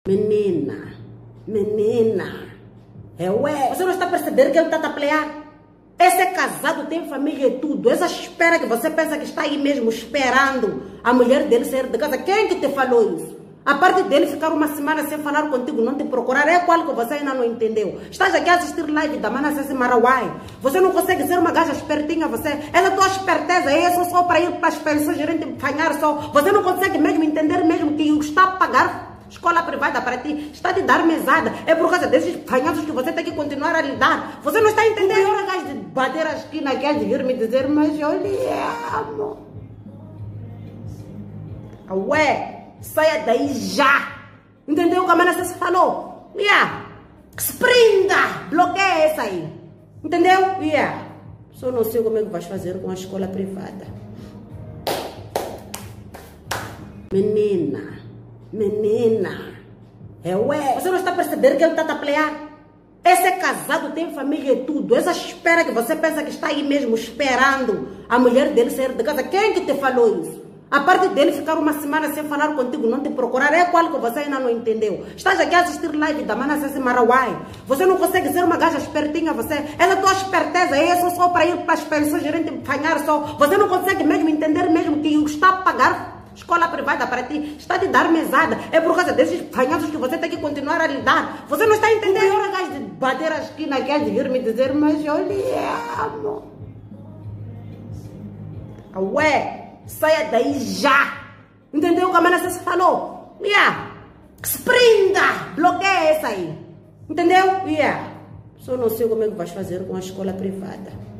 Menina, você não está a perceber que ele está a pelear? Esse é casado, tem família e tudo. Essa espera que você pensa que está aí mesmo esperando a mulher dele sair de casa. Quem que te falou isso? A parte dele ficar uma semana sem falar contigo, não te procurar, é qual que você ainda não entendeu? Estás aqui a assistir live da Mana Ceci Marawai. Você não consegue ser uma gaja espertinha, você. Essa tua esperteza é só para ir para as pensões, gerente fanhar só. Você não consegue mesmo entender mesmo que está a pagar escola privada para ti, está a te dar mesada. É por causa desses fanhados que você tem que continuar a lidar. Você não está entendendo? É hora de bater a esquina, quer vir me dizer, mas eu lhe amo. Ué, saia daí já. Entendeu o que a Mana Ceci falou? Sprinta, bloqueia essa aí. Entendeu? Só não sei como é que vais fazer com a escola privada. Menina, você não está a perceber que ele está a pelear? Esse é casado, tem família e tudo. Essa espera que você pensa que está aí mesmo esperando a mulher dele sair de casa. Quem que te falou isso? A parte dele ficar uma semana sem falar contigo, não te procurar, é qual que você ainda não entendeu? Estás aqui a assistir live da Mana Ceci Marawai. Você não consegue ser uma gaja espertinha, você. Essa tua esperteza é só para ir para as pensões, gerente fanhar só. Você não consegue mesmo entender mesmo que está a pagar escola privada para ti, está a te dar mesada. É por causa desses fanhados que você tem que continuar a lidar. Você não está entendendo? É hora de bater a esquina, quer vir me dizer, mas eu lhe amo. Ué, saia daí já. Entendeu o que a Mana Ceci falou? Sprinta, bloqueia essa aí. Entendeu? Só não sei como é que vais fazer com a escola privada.